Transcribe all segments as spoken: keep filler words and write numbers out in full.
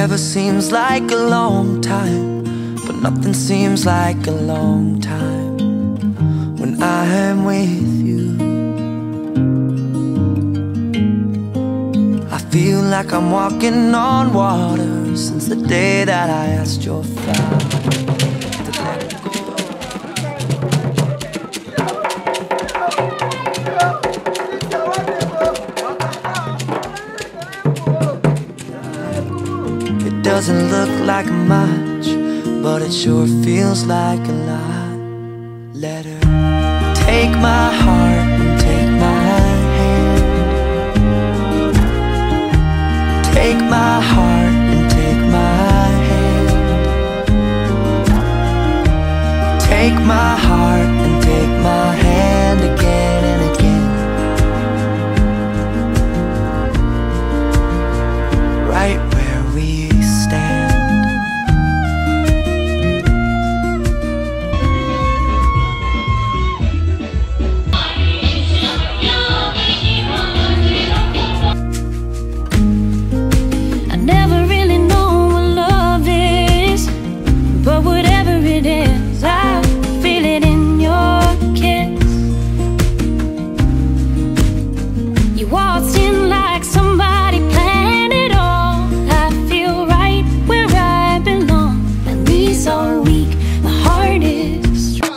Forever seems like a long time, but nothing seems like a long time when I am with you. I feel like I'm walking on water since the day that I asked your father to let go. It doesn't look like much, but it sure feels like a lot. Let her take my heart and take my hand. Take my heart and take my hand. Take my heart and take my hand again and again. Right where we stand. I never really know what love is, but whatever it is, I feel it in your kiss. You waltzed in like somebody planned it all. I feel right where I belong. My knees are weak, my heart is strong.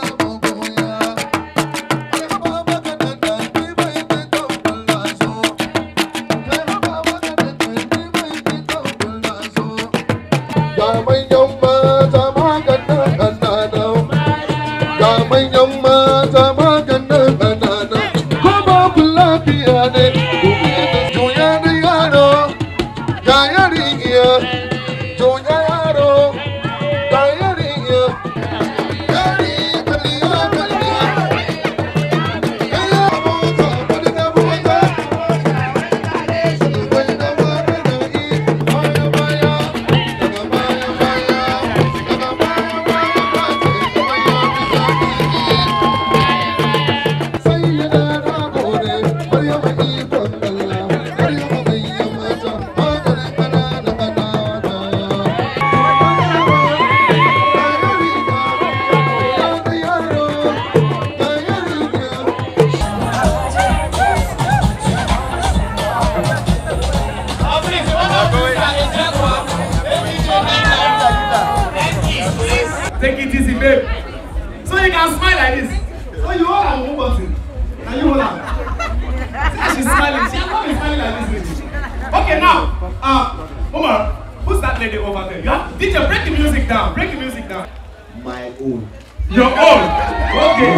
Take it easy, babe. So you can smile like this. So you hold her one button. And you hold her. See, she's smiling. She has not been smiling like this lately. Okay, now, uh, Omar, who's that lady over there? You have, D J, break the music down. Break the music down. My own. Your own. Okay.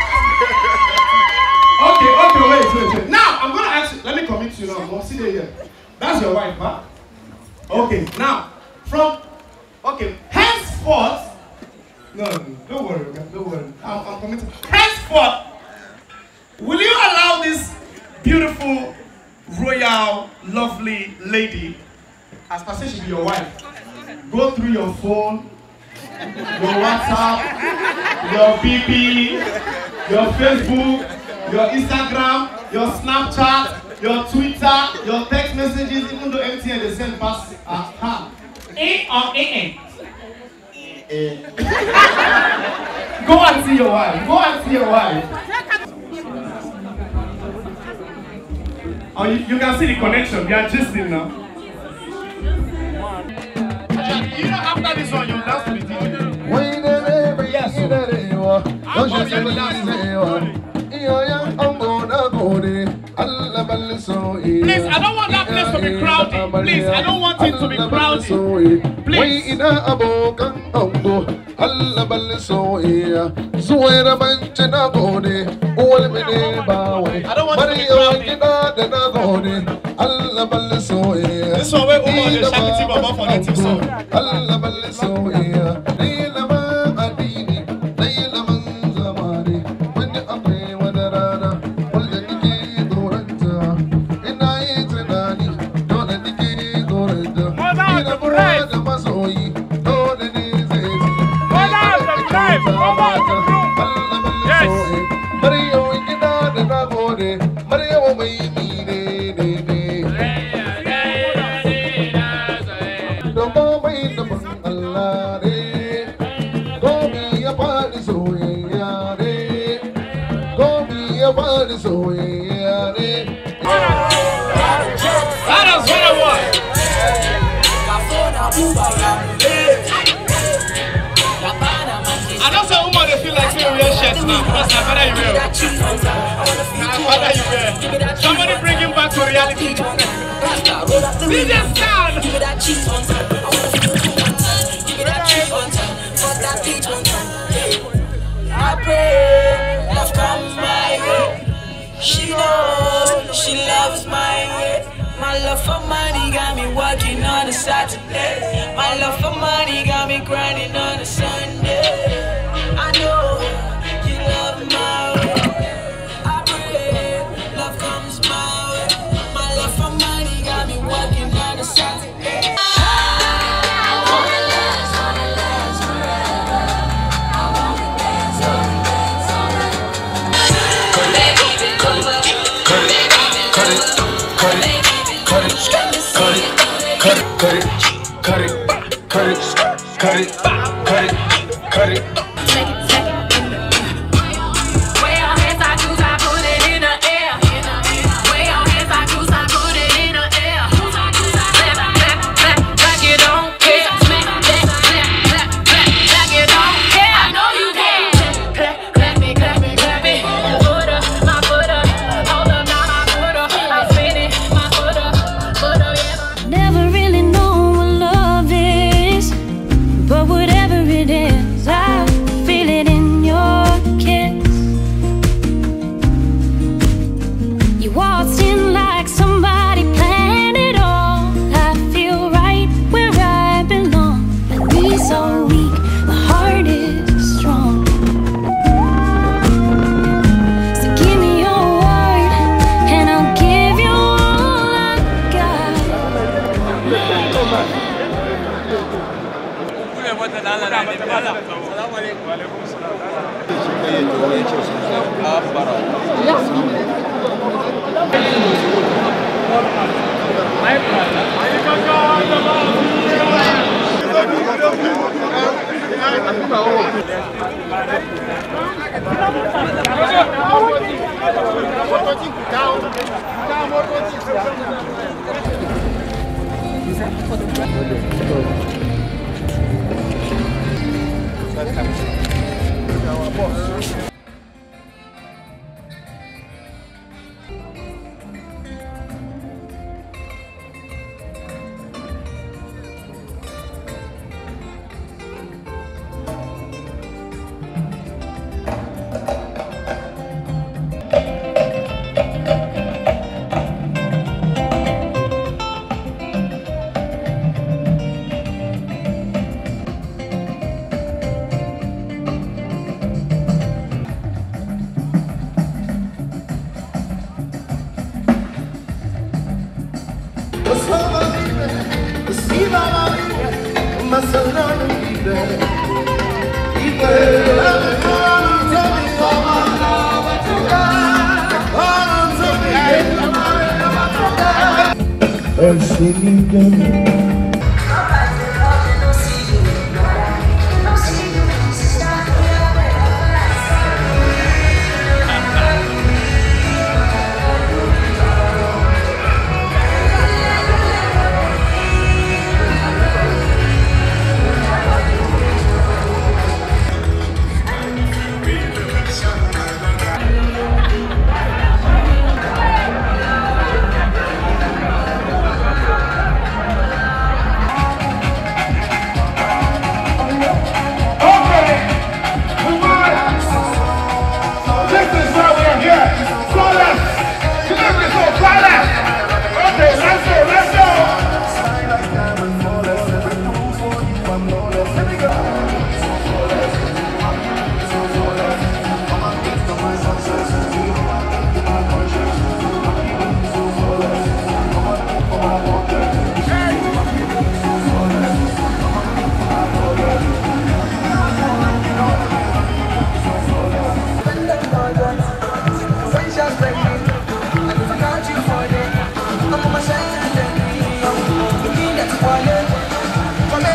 Okay, okay, wait, wait, wait. Now, I'm going to ask you, let me commit to you now. Mom, see there here. That's your wife, huh? Okay, now, from, okay, henceforth, no, no, don't worry, okay? Don't worry. I'm, I'm committed. Henceforth, will you allow this beautiful, royal, lovely lady, as per se she be your wife, go through your phone, your WhatsApp, your B B, your Facebook, your Instagram, your Snapchat, your Twitter, your text messages, even though M T N they send pass uh, huh. A or A N? Go and see your wife. Go and see your wife. Oh, you, you can see the connection. We are gisting now. You know, after this one, you dance to the D J. Yes. Please, I don't want that place to be crowded. Please, I don't want it to be crowded. Please. I don't want it to be crowded. This one where Umar the Shakti Baba for native song. Yes. komai da ban Allah ne, komi ya faɗi soyayya ne, komi ya faɗi soyayya ne. That is what I want. I know some women they feel like saying real shirts now. That's not better you wear. Nah, better you wear. Somebody bring him back to reality. D J Stan. Give me that cheese one time. Give me that cheese one time. Fuck that peach one time. I pray love comes my way. She knows she loves my way. My love for money got me working on a Saturday. My love for money got me grinding on a Sunday. I know you love my way. I pray love comes my way. My love for money got me working on a Saturday. I wanna last, wanna last forever. I wanna dance, wanna dance, wanna cut it, cut it, cut it, cut it, cut it, cut it, cut it, cut it, cut it, cut it, cut it, cut it, cut it.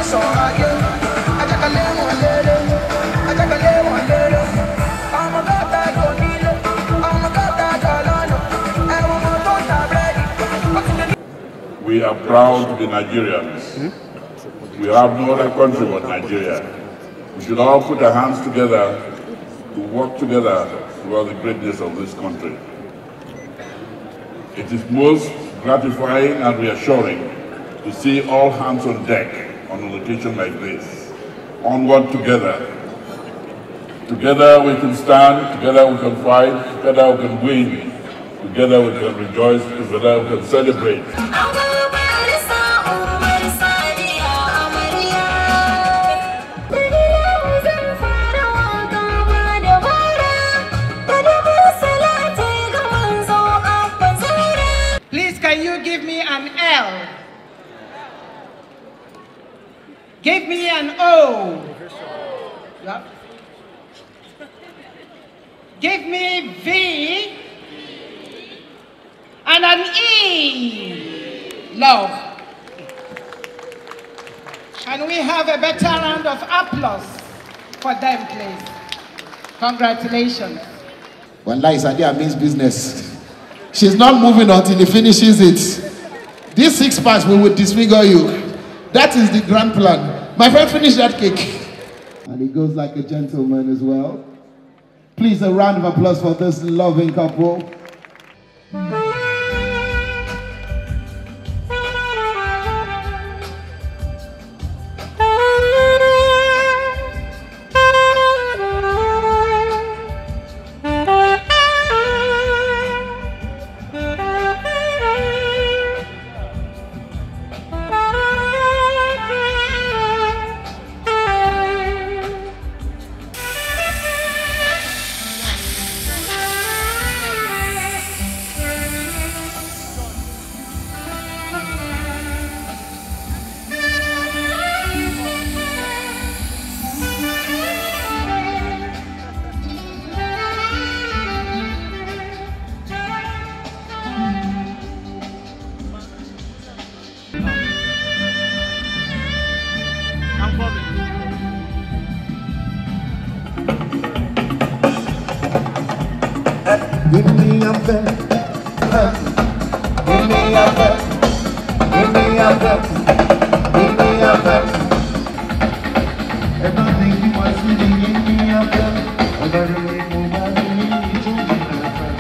We are proud to be Nigerians. We have no other country but Nigeria. We should all put our hands together to work together towards the greatness of this country. It is most gratifying and reassuring to see all hands on deck on an occasion like this. Onward together. Together we can stand, together we can fight, together we can win, together we can rejoice, together we can celebrate. Please, can you give me an L? Give me an O. Yep. Give me V and an E. Love. Can we have a better round of applause for them, please? Congratulations. Wallah, Sadiya means business. She's not moving until he finishes it. These six parts we will disfigure you. That is the grand plan. My friend, finish that cake. And he goes like a gentleman as well. Please, a round of applause for this loving couple. Give me a bed, give me a bed, give me a bed, give me a bed. If I think you want to give me a bed, I'm gonna make more money to give me a bed.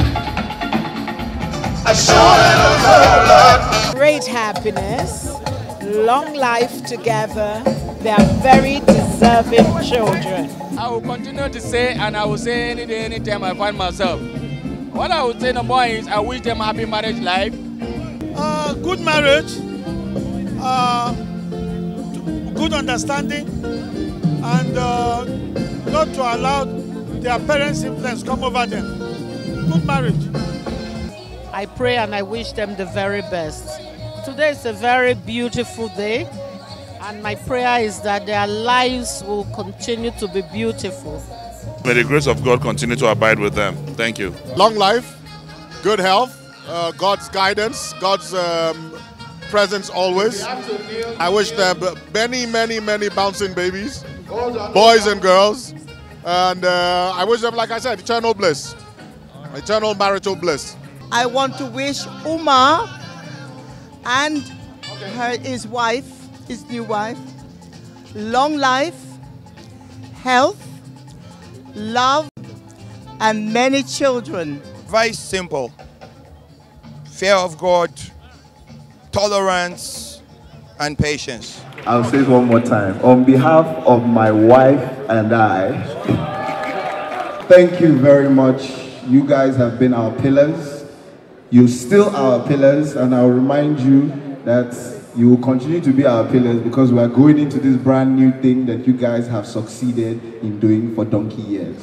I sure don't know love. Great happiness, long life together. They are very deserving children. I will continue to say, and I will say any day, anytime I find myself. What I would say number one is I wish them happy marriage life. Uh, good marriage, uh, good understanding, and uh, not to allow their parents' influence come over them. Good marriage. I pray and I wish them the very best. Today is a very beautiful day, and my prayer is that their lives will continue to be beautiful. May the grace of God continue to abide with them. Thank you. Long life, good health, uh, God's guidance, God's um, presence always. I wish them many, many, many bouncing babies, boys and girls. And uh, I wish them, like I said, eternal bliss, eternal marital bliss. I want to wish Umar and her, his wife, his new wife, long life, health, love, and many children. Very simple. Fear of God, tolerance, and patience. I'll say it one more time. On behalf of my wife and I, thank you very much. You guys have been our pillars. You're still our pillars, and I'll remind you that you will continue to be our pillars because we are going into this brand new thing that you guys have succeeded in doing for donkey years.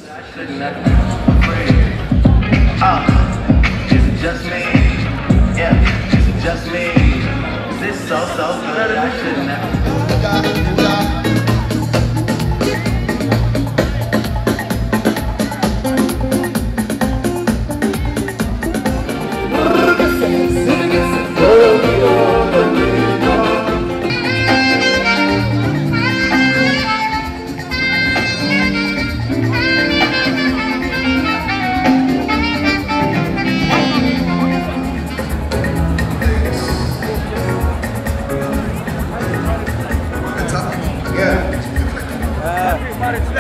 Uh, is it just me? Yeah, is it just me? Is this so, so good? I shouldn't have.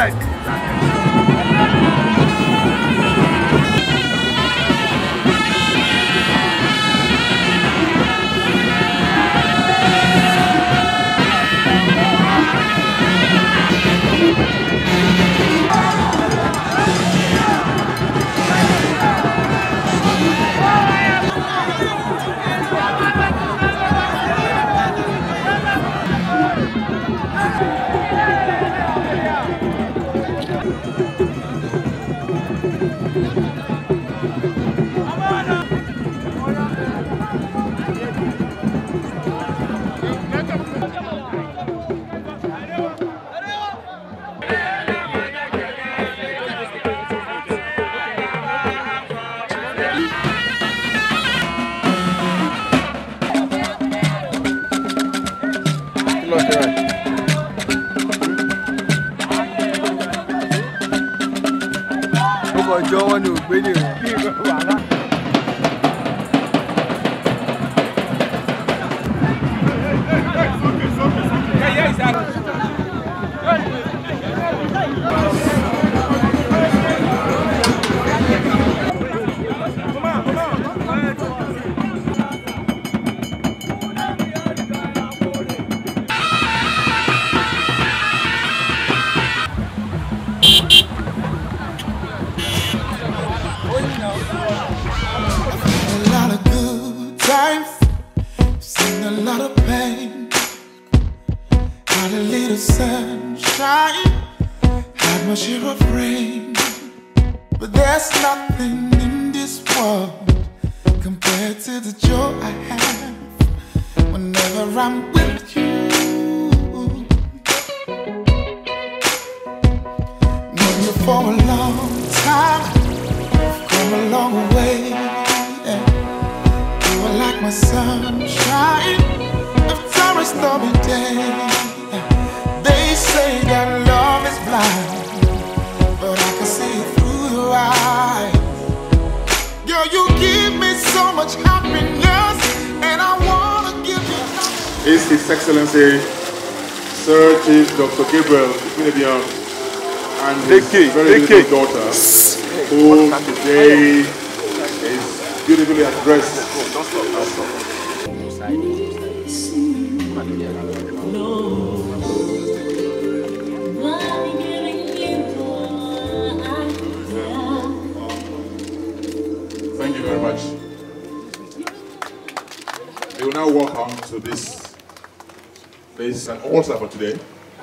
Is His Excellency Sir Chief Doctor Gabriel Ifinedion and his very beautiful daughter, who today is beautifully addressed. Thank you very much. We will now walk on to this. There is an altar for today.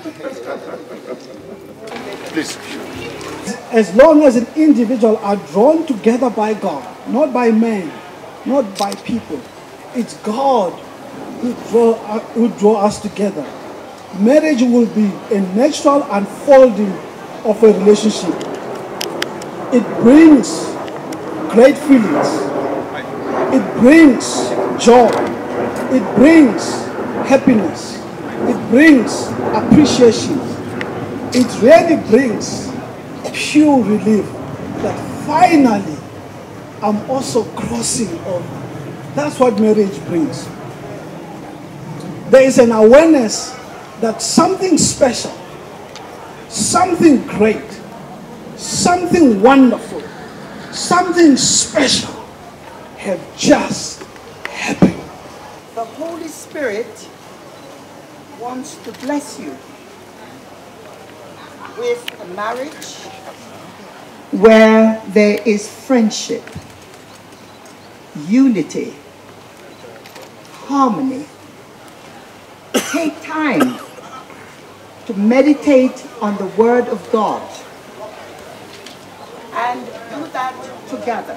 Please. As long as an individual are drawn together by God, not by men, not by people, it's God who draw, uh, who draw us together. Marriage will be a natural unfolding of a relationship. It brings great feelings. It brings joy. It brings happiness. It brings appreciation. It really brings pure relief that finally I'm also crossing over. That's what marriage brings. There is an awareness that something special, something great, something wonderful, something special have just happened. The Holy Spirit wants to bless you with a marriage where there is friendship, unity, harmony. Take time to meditate on the Word of God and do that together.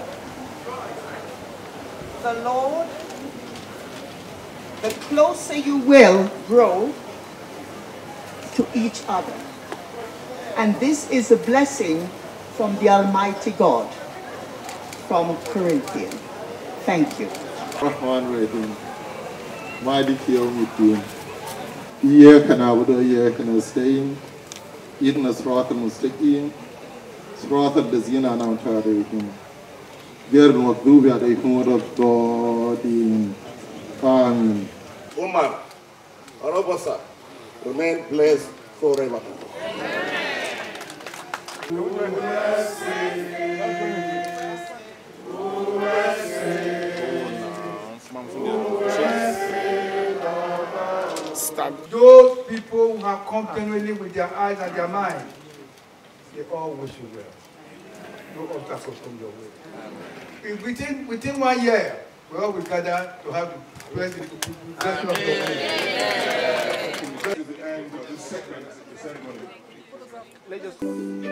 The Lord, the closer you will grow to each other. And this is a blessing from the Almighty God, from Corinthians. Thank you. إياك نعبد وإياك نستعين اهدنا الصراط المستقيم صراط الذين أنعمت عليهم غير المغضوب عليهم ولا الضالين آمين. Woman, Robosa, remain blessed forever. Those people who have come genuinely with their eyes and their mind, they all wish you well. No obstacles come your way. If within, within one year, we all will gather to have the blessing of the blessing of God. This is the end of this segment, the ceremony. Let us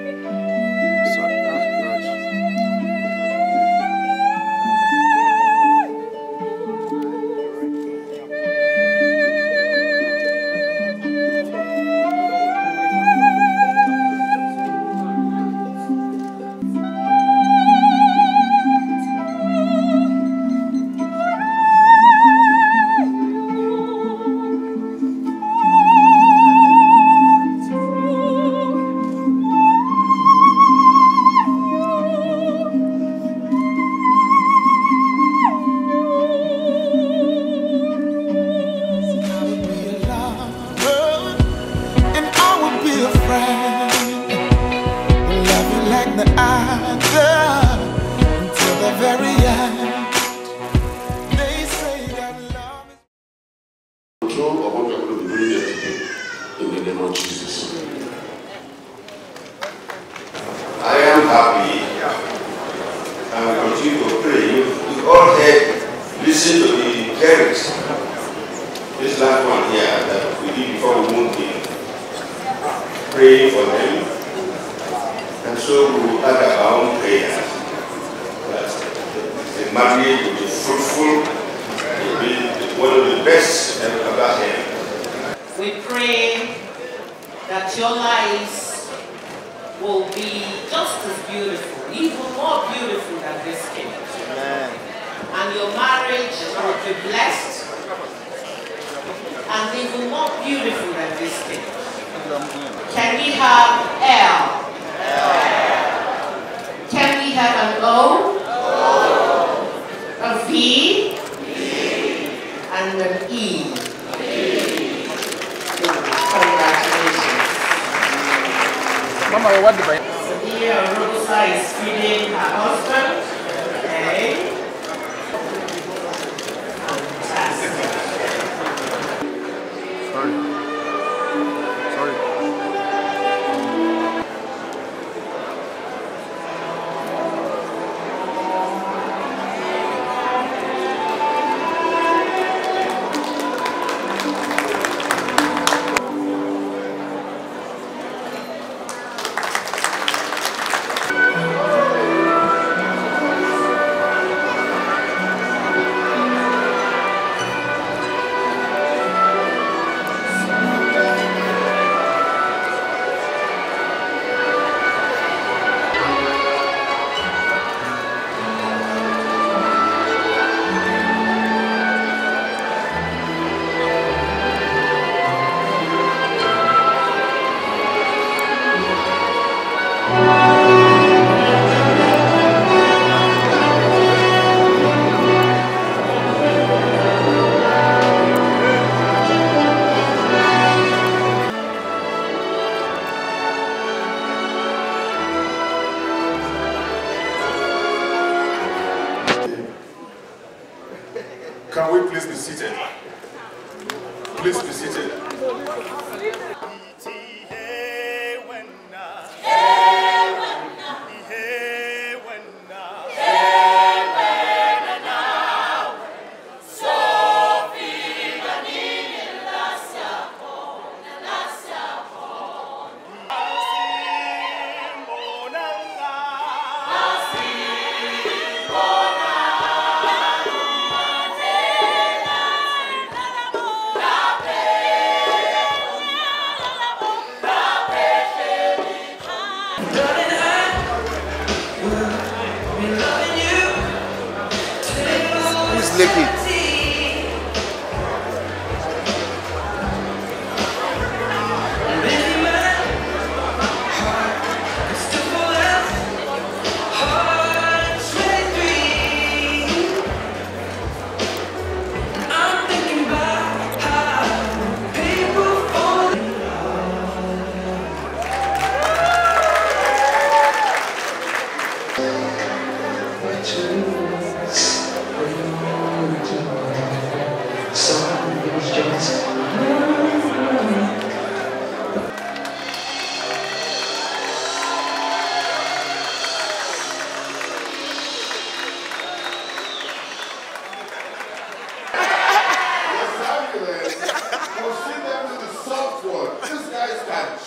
Can we please be seated? Please be seated.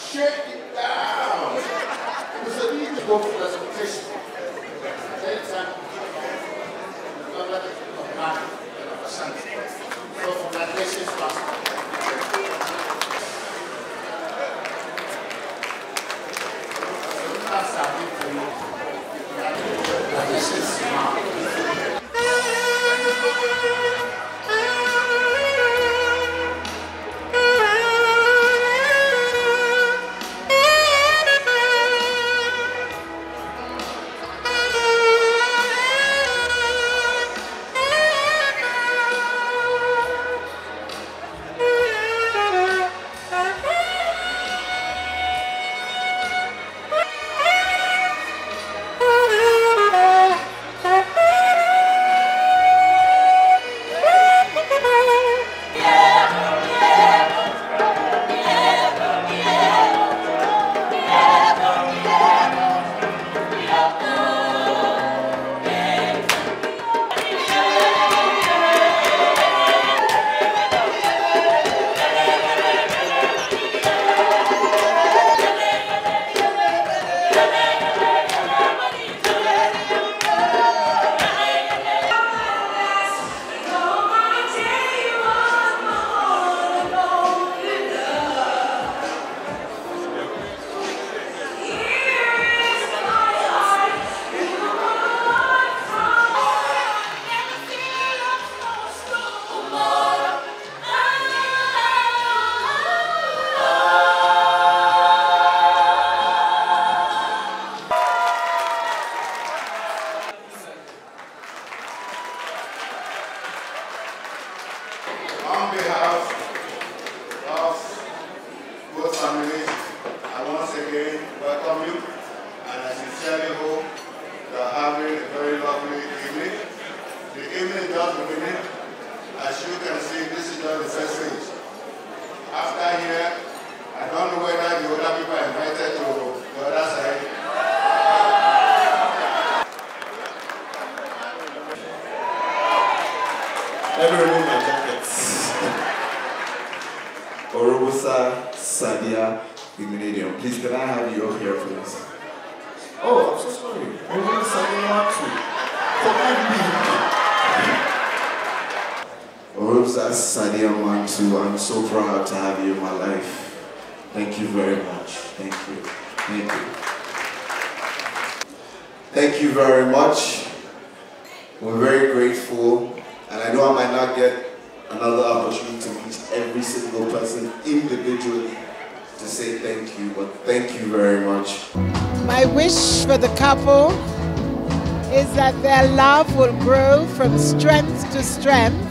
Shake it down. It's a need to go for presentation. Anytime, don't let it come back. So, congratulations, Pastor. That's our victory. Congratulations, Mom. On behalf of both families, I once again welcome you, and I sincerely hope you are having a very lovely evening. The evening is just beginning. As you can see, this is just the first stage. After here, I don't know whether the other people are invited to the other side. Let me remove my jackets. Orobosa Sadia Immunidium. Please, can I have you up here, please? Oh, I'm so sorry. Orobosa Sadia Mantu. Orobosa Sadia Mantu, I'm so proud to have you in my life. Thank you very much. Thank you. Thank you. Thank you very much. We're very grateful. And I know I might not get another opportunity to meet every single person individually to say thank you, but thank you very much. My wish for the couple is that their love will grow from strength to strength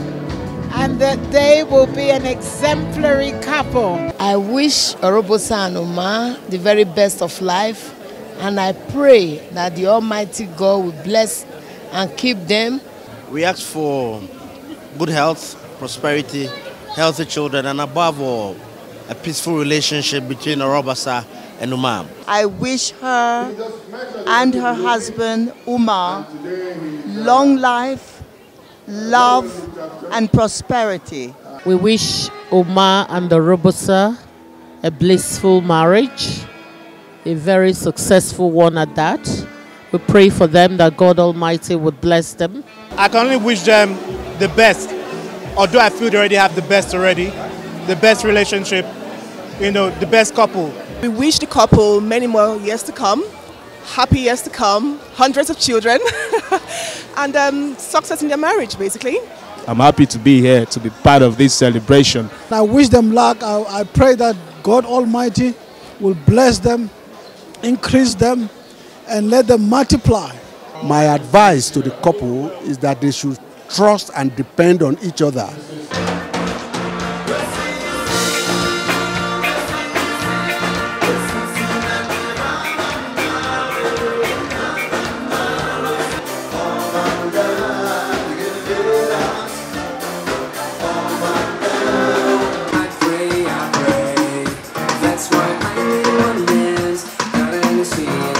and that they will be an exemplary couple. I wish Orobosa and Oma the very best of life, and I pray that the Almighty God will bless and keep them. We ask for good health, prosperity, healthy children, and above all, a peaceful relationship between Orobosa and Uma. I wish her and her husband, Uma, long life, love, and prosperity. We wish Uma and Orobosa a blissful marriage, a very successful one at that. We pray for them that God Almighty would bless them. I can only wish them the best, although I feel they already have the best already, the best relationship, you know, the best couple. We wish the couple many more years to come, happy years to come, hundreds of children, and um, success in their marriage, basically. I'm happy to be here, to be part of this celebration. I wish them luck. I, I pray that God Almighty will bless them, increase them, and let them multiply. My advice to the couple is that they should trust and depend on each other. That's why I'm in one lens, got to see